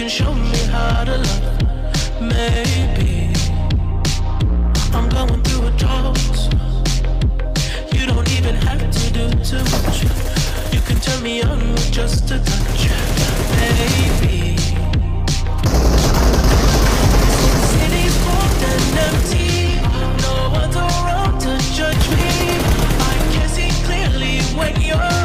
can show me how to love. Maybe I'm going through a drought. You don't even have to do too much. You can turn me on with just a touch, baby. City's cold and empty. No one's around to judge me. I can see clearly when you're